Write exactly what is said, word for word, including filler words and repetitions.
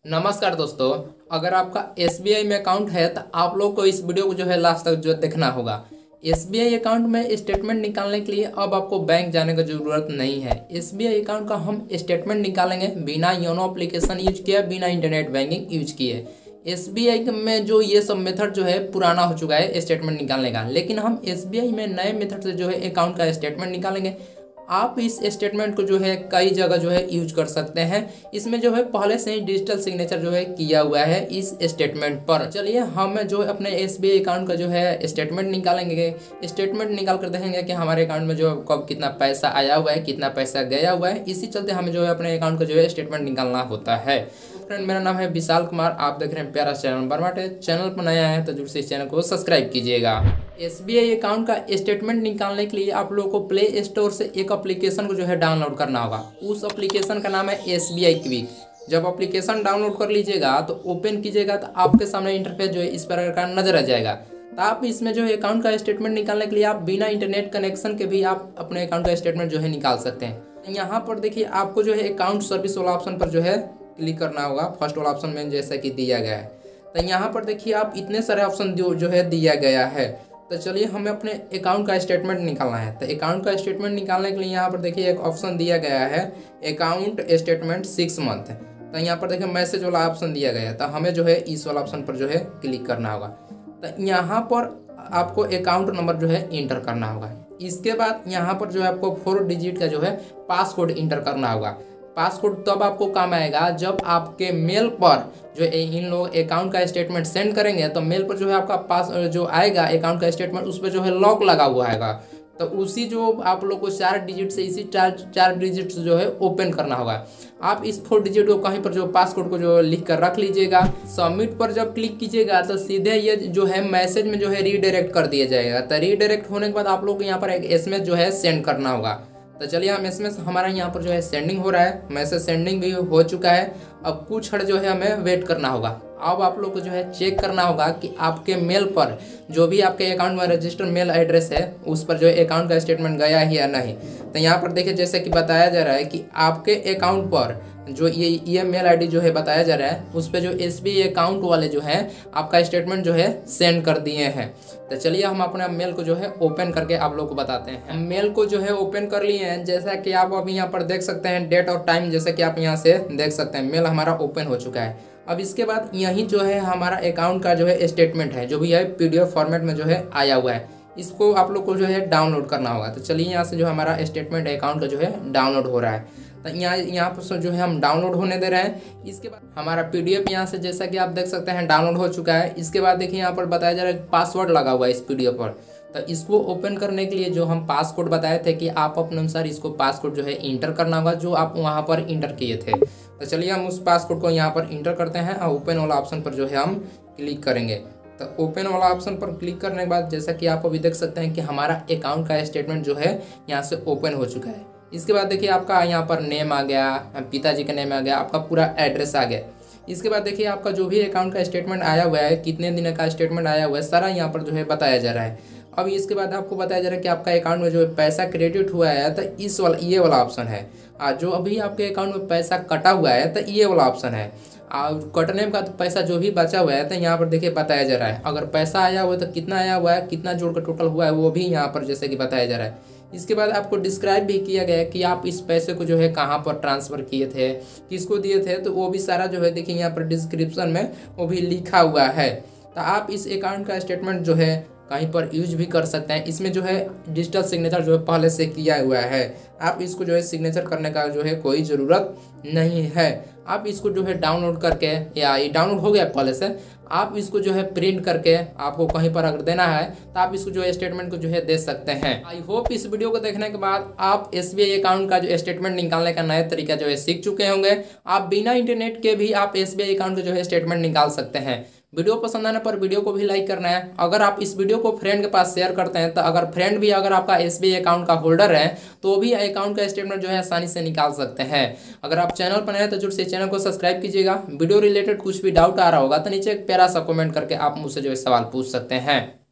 नमस्कार दोस्तों। अगर आपका एस बी आई में अकाउंट है तो आप लोग को इस वीडियो को जो है लास्ट तक जो देखना होगा। एस बी आई अकाउंट में स्टेटमेंट निकालने के लिए अब आपको बैंक जाने की ज़रूरत नहीं है। एस बी आई अकाउंट का हम स्टेटमेंट निकालेंगे बिना योनो एप्लीकेशन यूज किए, बिना इंटरनेट बैंकिंग यूज किए। एस बी आई में जो ये सब मेथड जो है पुराना हो चुका है स्टेटमेंट निकालने का, लेकिन हम एस बी आई में नए मेथड से जो है अकाउंट का स्टेटमेंट निकालेंगे। आप इस स्टेटमेंट को जो है कई जगह जो है यूज कर सकते हैं। इसमें जो है पहले से ही डिजिटल सिग्नेचर जो है किया हुआ है इस स्टेटमेंट पर। चलिए हम जो है अपने एस बी आई अकाउंट का जो है स्टेटमेंट निकालेंगे। स्टेटमेंट निकाल कर देखेंगे कि हमारे अकाउंट में जो कब कितना पैसा आया हुआ है, कितना पैसा गया हुआ है। इसी चलते हमें जो है अपने अकाउंट का जो है स्टेटमेंट निकालना होता है। फ्रेंड, मेरा नाम है विशाल कुमार, आप देख रहे हैं प्यारा चैनल बरमाटे। चैनल पर नया है तो जरूर से इस चैनल को सब्सक्राइब कीजिएगा। एस बी आई अकाउंट का स्टेटमेंट निकालने के लिए आप लोगों को प्ले स्टोर से एक एप्लीकेशन को जो है डाउनलोड करना होगा। उस एप्लीकेशन का नाम है एस बी आई क्विक। जब एप्लीकेशन डाउनलोड कर लीजिएगा तो ओपन कीजिएगा तो आपके सामने इंटरफेस जो है इस प्रकार का नजर आ जाएगा। तो आप इसमें जो है अकाउंट का स्टेटमेंट निकालने के लिए आप बिना इंटरनेट कनेक्शन के भी आप अपने अकाउंट का स्टेटमेंट जो है निकाल सकते हैं। यहाँ पर देखिए आपको जो है अकाउंट सर्विस वाला ऑप्शन पर जो है क्लिक करना होगा। फर्स्ट वाला ऑप्शन में जैसा कि दिया गया है, तो यहाँ पर देखिए आप इतने सारे ऑप्शन जो जो है दिया गया है। तो चलिए हमें अपने अकाउंट का स्टेटमेंट निकालना है। तो अकाउंट का स्टेटमेंट निकालने के लिए यहाँ पर देखिए एक ऑप्शन दिया गया है अकाउंट स्टेटमेंट सिक्स मंथ। तो यहाँ पर देखिए मैसेज वाला ऑप्शन दिया गया है, तो हमें जो है इस वाला ऑप्शन पर जो है क्लिक करना होगा। तो यहाँ पर आपको अकाउंट नंबर जो है इंटर करना होगा। इसके बाद यहाँ पर जो है आपको फोर डिजिट का जो है पासकोड इंटर करना होगा। पासकोड तब आपको काम आएगा जब आपके मेल पर जो इन लोग अकाउंट का स्टेटमेंट सेंड करेंगे, तो मेल पर जो है आपका पास जो आएगा अकाउंट का स्टेटमेंट, उस पर जो है लॉक लगा हुआ आएगा। तो उसी जो आप लोग को चार डिजिट से इसी चार चार डिजिट से जो है ओपन करना होगा। आप इस फोर डिजिट को कहीं पर जो पासकोड को जो लिख कर रख लीजिएगा। सबमिट पर जब क्लिक कीजिएगा तो सीधे ये जो है मैसेज में जो है रीडायरेक्ट कर दिया जाएगा। तो रीडायरेक्ट होने के बाद आप लोग को यहाँ पर एक एस एम एस जो है सेंड करना होगा। तो चलिए हम एस एम एस हमारा यहाँ पर जो है सेंडिंग हो रहा है, मैसेज सेंडिंग भी हो चुका है। अब कुछ क्षण जो है हमें वेट करना होगा। अब आप लोग को जो है चेक करना होगा कि आपके मेल पर जो भी आपके अकाउंट में रजिस्टर्ड मेल एड्रेस है उस पर जो है अकाउंट का स्टेटमेंट गया ही या नहीं। तो यहाँ पर देखिए जैसे कि बताया जा रहा है कि आपके अकाउंट पर जो ये ये मेल आईडी जो है बताया जा रहा है उस पर जो एस बी आई अकाउंट वाले जो है आपका स्टेटमेंट जो है सेंड कर दिए हैं। तो चलिए हम अपना मेल को जो है ओपन करके आप लोग को बताते हैं। मेल को जो है ओपन कर लिए हैं, जैसा कि आप अभी यहाँ पर देख सकते हैं डेट और टाइम, जैसे कि आप यहाँ से देख सकते हैं मेल हमारा ओपन हो चुका है। अब इसके बाद यहीं जो है हमारा अकाउंट का जो है स्टेटमेंट है जो भी है पी डी एफ फॉर्मेट में जो है आया हुआ है, इसको आप लोग को जो है डाउनलोड करना होगा। तो चलिए यहाँ से जो हमारा स्टेटमेंट अकाउंट का जो है डाउनलोड हो रहा है। तो यहाँ यहाँ पर जो है हम डाउनलोड होने दे रहे हैं। इसके बाद हमारा पीडीएफ यहाँ से जैसा कि आप देख सकते हैं डाउनलोड हो चुका है। इसके बाद देखिए यहाँ पर बताया जा रहा है पासवर्ड लगा हुआ है इस पीडीएफ पर। तो इसको ओपन करने के लिए जो हम पासकोड बताए थे कि आप अपने अनुसार इसको पासकोड जो है इंटर करना होगा जो आप वहाँ पर इंटर किए थे। तो चलिए हम उस पासकोड को यहाँ पर इंटर करते हैं और ओपन वाला ऑप्शन पर जो है हम क्लिक करेंगे। तो ओपन वाला ऑप्शन पर क्लिक करने के बाद जैसा कि आप अभी देख सकते हैं कि हमारा अकाउंट का स्टेटमेंट जो है यहाँ से ओपन हो चुका है। इसके बाद देखिए आपका यहाँ पर नेम आ गया, पिताजी का नेम आ गया, आपका पूरा एड्रेस आ गया। इसके बाद देखिए आपका जो भी अकाउंट का स्टेटमेंट आया हुआ है, कितने दिन का स्टेटमेंट आया हुआ है, सारा यहाँ पर जो है बताया जा रहा है। अब इसके बाद आपको बताया जा रहा है कि आपका अकाउंट में जो है पैसा क्रेडिट हुआ है तो इस वाला ये वाला ऑप्शन है। और जो अभी आपके अकाउंट में पैसा कटा हुआ है तो ये वाला ऑप्शन है। और कटने का तो पैसा जो भी बचा हुआ है तो यहाँ पर देखिए बताया जा रहा है। अगर पैसा आया हुआ है तो कितना आया हुआ है, कितना जोड़ कर टोटल हुआ है वो भी यहाँ पर जैसे कि बताया जा रहा है। इसके बाद आपको डिस्क्राइब भी किया गया है कि आप इस पैसे को जो है कहाँ पर ट्रांसफ़र किए थे, किसको दिए थे, तो वो भी सारा जो है देखिए यहाँ पर डिस्क्रिप्शन में वो भी लिखा हुआ है। तो आप इस अकाउंट का स्टेटमेंट जो है कहीं पर यूज भी कर सकते हैं। इसमें जो है डिजिटल सिग्नेचर जो है पहले से किया हुआ है, आप इसको जो है सिग्नेचर करने का जो है कोई ज़रूरत नहीं है। आप इसको जो है डाउनलोड करके, या ये डाउनलोड हो गया पहले से, आप इसको जो है प्रिंट करके आपको कहीं पर अगर देना है तो आप इसको जो है स्टेटमेंट को जो है दे सकते हैं। आई होप इस वीडियो को देखने के बाद आप एस बी आई अकाउंट का जो स्टेटमेंट निकालने का नया तरीका जो है सीख चुके होंगे। आप बिना इंटरनेट के भी आप एस बी आई अकाउंट का जो है स्टेटमेंट निकाल सकते हैं। वीडियो पसंद आने पर वीडियो को भी लाइक करना है। अगर आप इस वीडियो को फ्रेंड के पास शेयर करते हैं तो अगर फ्रेंड भी अगर आपका एस बी आई अकाउंट का होल्डर है तो वो भी अकाउंट का स्टेटमेंट जो है आसानी से निकाल सकते हैं। अगर आप चैनल पर नए हैं तो जरूर से चैनल को सब्सक्राइब कीजिएगा। वीडियो रिलेटेड कुछ भी डाउट आ रहा होगा तो नीचे एक प्यारा सा कमेंट करके आप मुझसे जो है सवाल पूछ सकते हैं।